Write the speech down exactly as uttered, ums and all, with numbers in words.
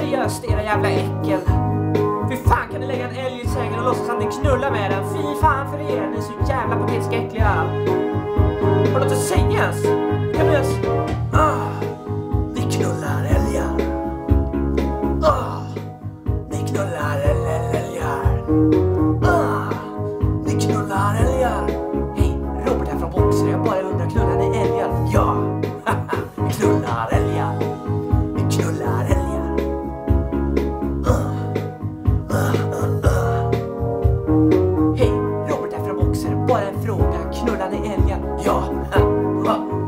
seriöst, era jävla äckel. Fy fan, kan ni lägga en älg i sängen och låtsas att ni knullar med den? Fy fan för er, ni är så jävla patetiskt äckliga. Har du något att säga ens? Kan du ens... Ah, vi knullar älgar. Ah, vi knullar älgar. Ah, vi knullar älgar. Hej, Robert här från Boxer. Jag bara undrar, knullar ni älgar? Ja, vi knullar älgar. Vi knullar älgar. Ah, ah, ah, ah. Hej, Robert här från Boxer. Bara en fråga, knullar ni älgar? Ja,